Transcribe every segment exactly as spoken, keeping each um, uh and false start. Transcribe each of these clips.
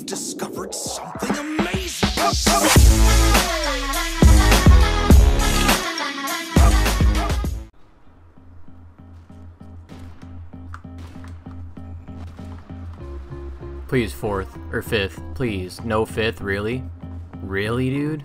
discovered something amazing. Please fourth or fifth, please. No fifth, really? Really, dude?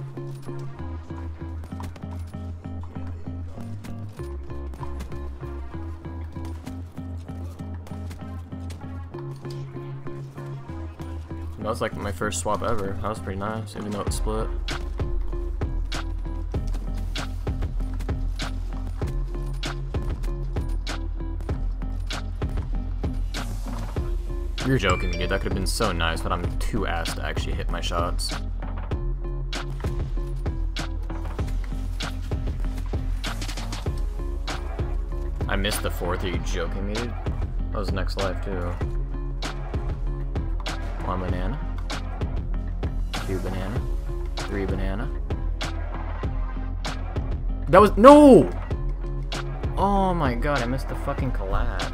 That was like my first swap ever. That was pretty nice, even though it split. You're joking me, dude. That could have been so nice, but I'm too ass to actually hit my shots. I missed the fourth. Are you joking me, dude? That was next life, too. One banana. Two banana. Three banana. That was- No! Oh my god, I missed the fucking collab.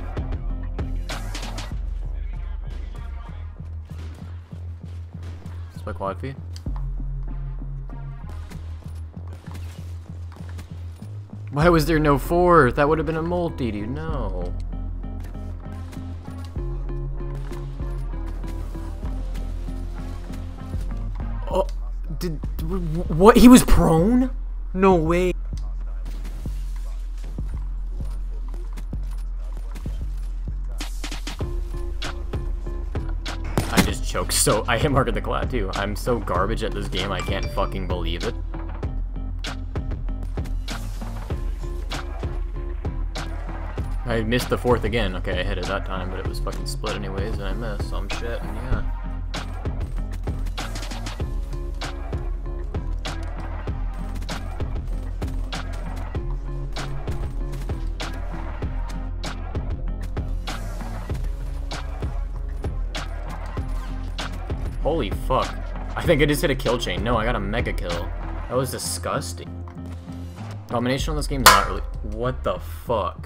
My quad feed. Why was there no fourth? That would have been a multi, dude. No. Oh, did what? He was prone? No way. Choke. So I hit marker the collab too. I'm so garbage at this game, I can't fucking believe it. I missed the fourth again. Okay, I hit it that time, but it was fucking split anyways, and I missed, so I'm shit, and yeah. Holy fuck. I think I just hit a kill chain. No, I got a mega kill. That was disgusting. Domination on this game is not really... What the fuck?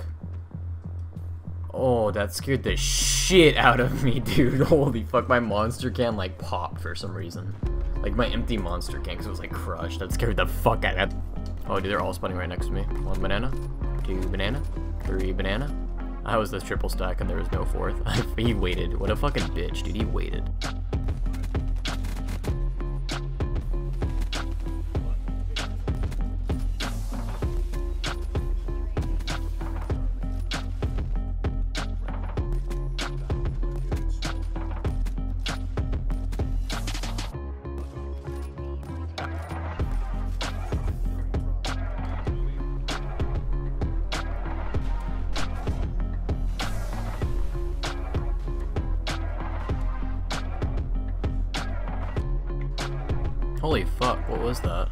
Oh, that scared the shit out of me, dude. Holy fuck, my monster can, like, popped for some reason. Like, my empty monster can, because it was, like, crushed. That scared the fuck out of me. Oh, dude, they're all spawning right next to me. One banana. Two banana. Three banana. I was this triple stack, and there was no fourth. He waited. What a fucking bitch, dude. He waited. Holy fuck, what was that?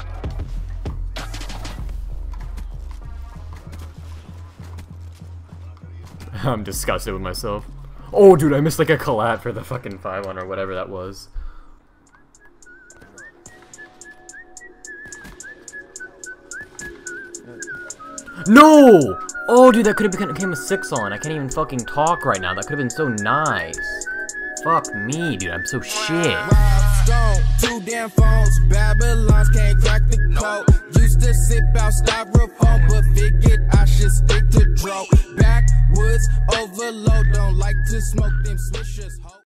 I'm disgusted with myself. Oh, dude, I missed like a collab for the fucking five one or whatever that was. No! Oh, dude, that could have become a six on. I can't even fucking talk right now. That could have been so nice. Fuck me, dude. I'm so shit. Two damn phones, Babylons can't crack the code. Used to sip out styrofoam, but figured I should stick to dro. Backwoods overload, don't like to smoke them swishers.